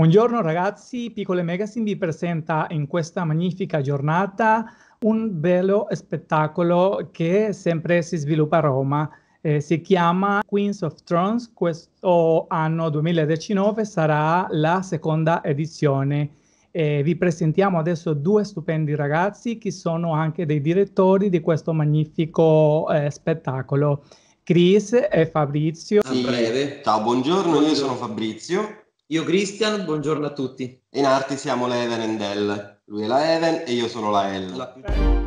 Buongiorno ragazzi, Piccole Magazine vi presenta in questa magnifica giornata un bello spettacolo che sempre si sviluppa a Roma. Si chiama Queens of Thrones, questo anno 2019 sarà la seconda edizione. Vi presentiamo adesso due stupendi ragazzi che sono anche dei direttori di questo magnifico spettacolo. Chris e Fabrizio. A breve. Ciao, buongiorno, io sono Fabrizio. Io Christian, buongiorno a tutti. In Arti siamo la Even and Elle. Lui è la Even e io sono la Elle.